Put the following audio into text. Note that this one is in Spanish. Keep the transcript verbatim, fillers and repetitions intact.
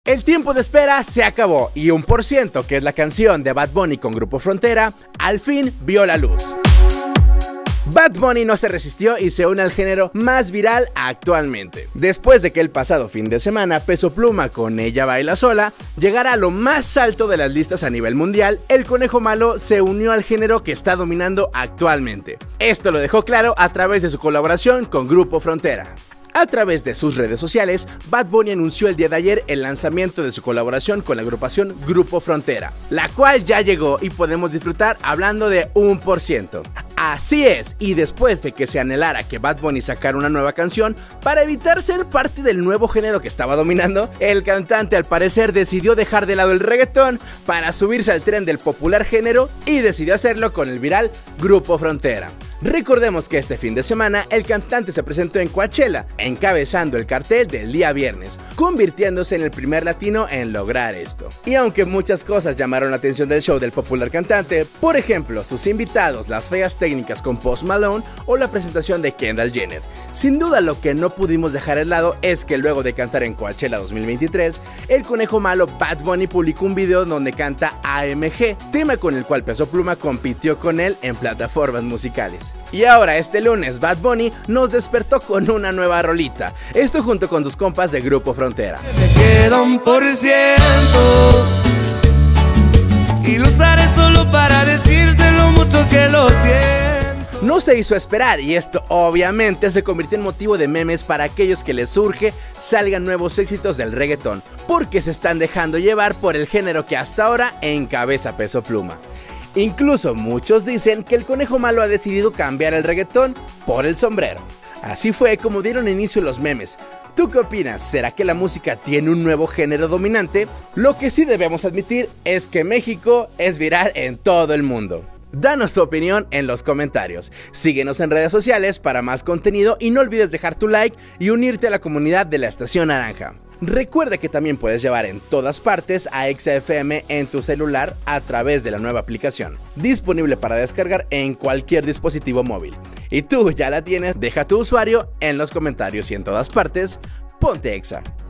El tiempo de espera se acabó y un por ciento, que es la canción de Bad Bunny con Grupo Frontera, al fin vio la luz. Bad Bunny no se resistió y se une al género más viral actualmente. Después de que el pasado fin de semana Peso Pluma con Ella Baila Sola llegara a lo más alto de las listas a nivel mundial, el Conejo Malo se unió al género que está dominando actualmente. Esto lo dejó claro a través de su colaboración con Grupo Frontera. A través de sus redes sociales, Bad Bunny anunció el día de ayer el lanzamiento de su colaboración con la agrupación Grupo Frontera, la cual ya llegó y podemos disfrutar hablando de un por ciento. Así es, y después de que se anhelara que Bad Bunny sacara una nueva canción, para evitar ser parte del nuevo género que estaba dominando, el cantante al parecer decidió dejar de lado el reggaetón para subirse al tren del popular género y decidió hacerlo con el viral Grupo Frontera. Recordemos que este fin de semana el cantante se presentó en Coachella, encabezando el cartel del día viernes, convirtiéndose en el primer latino en lograr esto. Y aunque muchas cosas llamaron la atención del show del popular cantante, por ejemplo sus invitados, las feas técnicas con Post Malone o la presentación de Kendall Jenner, sin duda lo que no pudimos dejar de lado es que luego de cantar en Coachella dos mil veintitrés, el Conejo Malo Bad Bunny publicó un video donde canta A M G, tema con el cual Peso Pluma compitió con él en plataformas musicales. Y ahora este lunes Bad Bunny nos despertó con una nueva rolita, esto junto con sus compas de Grupo Frontera. Me queda un por ciento y lo usaré solo para decirte lo mucho que lo siento. No se hizo esperar y esto obviamente se convirtió en motivo de memes para aquellos que les surge salgan nuevos éxitos del reggaetón, porque se están dejando llevar por el género que hasta ahora encabeza Peso Pluma. Incluso muchos dicen que el Conejo Malo ha decidido cambiar el reggaetón por el sombrero. Así fue como dieron inicio los memes. ¿Tú qué opinas? ¿Será que la música tiene un nuevo género dominante? Lo que sí debemos admitir es que México es viral en todo el mundo. Danos tu opinión en los comentarios. Síguenos en redes sociales para más contenido y no olvides dejar tu like y unirte a la comunidad de la Estación Naranja. Recuerda que también puedes llevar en todas partes a Exa F M en tu celular a través de la nueva aplicación, disponible para descargar en cualquier dispositivo móvil. Y tú ya la tienes, deja tu usuario en los comentarios y en todas partes, ponte Exa.